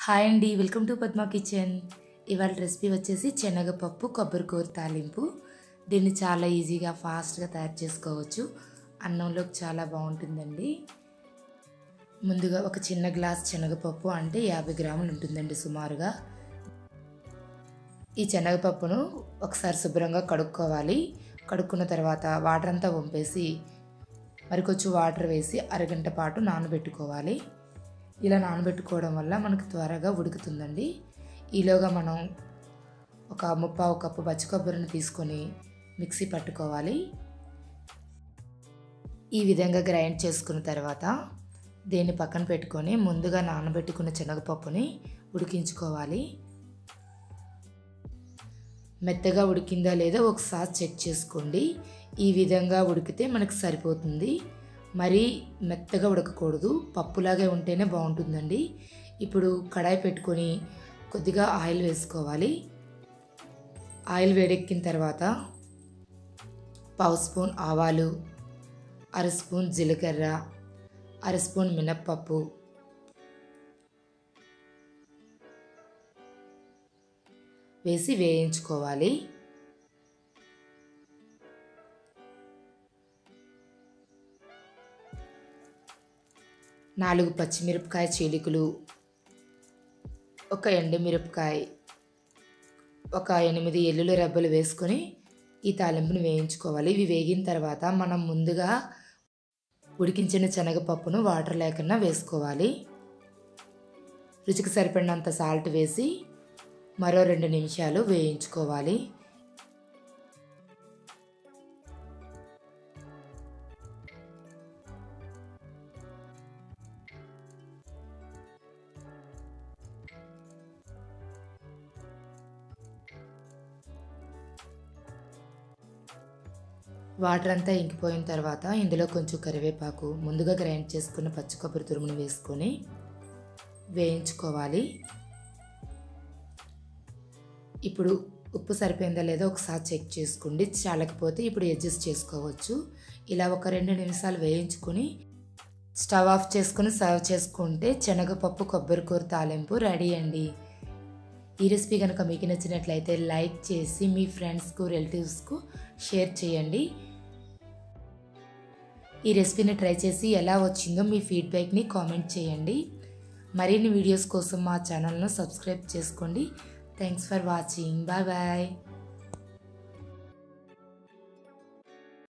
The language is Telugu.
హాయ్ అండి, వెల్కమ్ టు పద్మా కిచెన్. ఇవాళ రెసిపీ వచ్చేసి శనగపప్పు కొబ్బరికూర తాలింపు. దీన్ని చాలా ఈజీగా ఫాస్ట్గా తయారు చేసుకోవచ్చు. అన్నంలోకి చాలా బాగుంటుందండి. ముందుగా ఒక చిన్న గ్లాస్ శనగపప్పు అంటే 50 గ్రాములు ఉంటుందండి సుమారుగా. ఈ శనగపప్పును ఒకసారి శుభ్రంగా కడుక్కోవాలి. కడుక్కున్న తర్వాత వాటర్ అంతా వంపేసి మరికొంచెం వాటర్ వేసి అరగంట పాటు నానబెట్టుకోవాలి. ఇలా నానబెట్టుకోవడం వల్ల మనకు త్వరగా ఉడుకుతుందండి. ఈలోగా మనం ఒక 3/4 కప్పు పచ్చి కొబ్బరిని తీసుకొని మిక్సీ పట్టుకోవాలి. ఈ విధంగా గ్రైండ్ చేసుకున్న తర్వాత దీన్ని పక్కన పెట్టుకొని ముందుగా నానబెట్టుకున్న శనగపప్పుని ఉడికించుకోవాలి. మెత్తగా ఉడికిందా లేదా ఒకసారి చెక్ చేసుకోండి. ఈ విధంగా ఉడికితే మనకు సరిపోతుంది. మరీ మెత్తగా ఉడకకూడదు, పప్పులాగే ఉంటేనే బాగుంటుందండి. ఇప్పుడు కడాయి పెట్టుకొని కొద్దిగా ఆయిల్ వేసుకోవాలి. ఆయిల్ వేడెక్కిన తర్వాత 1/2 స్పూన్ ఆవాలు, 1/2 స్పూన్ జీలకర్ర, 1/2 స్పూన్ మినప్పప్పు వేసి వేయించుకోవాలి. 4 పచ్చిమిరపకాయ చీలికలు, ఒక ఎండుమిరపకాయ, ఒక 8 ఎల్లుల్లి రెబ్బలు వేసుకొని ఈ తాలింపుని వేయించుకోవాలి. ఇవి వేగిన తర్వాత మనం ముందుగా ఉడికించిన శనగపప్పును వాటర్ లేకుండా వేసుకోవాలి. రుచికి సరిపడినంత సాల్ట్ వేసి మరో 2 నిమిషాలు వేయించుకోవాలి. వాటర్ అంతా ఇంకిపోయిన తర్వాత ఇందులో కొంచెం కరివేపాకు, ముందుగా గ్రైండ్ చేసుకున్న పచ్చి కొబ్బరి తురుమును వేసుకొని వేయించుకోవాలి. ఇప్పుడు ఉప్పు సరిపోయిందా లేదో ఒకసారి చెక్ చేసుకోండి. చాలకపోతే ఇప్పుడు అడ్జస్ట్ చేసుకోవచ్చు. ఇలా ఒక 2 నిమిషాలు వేయించుకొని స్టవ్ ఆఫ్ చేసుకొని సర్వ్ చేసుకుంటే శనగపప్పు కొబ్బరికూర తాలింపు రెడీ అండి. ఈ రెసిపీ కనుక మీకు నచ్చినట్లయితే లైక్ చేసి మీ ఫ్రెండ్స్కు, రిలేటివ్స్కు షేర్ చేయండి. ఈ రెసిపీని ట్రై చేసి ఎలా వచ్చిందో మీ ఫీడ్బ్యాక్ని కామెంట్ చేయండి. మరిన్ని వీడియోస్ కోసం మా ఛానల్ను సబ్స్క్రైబ్ చేసుకోండి. Thanks for watching. Bye bye.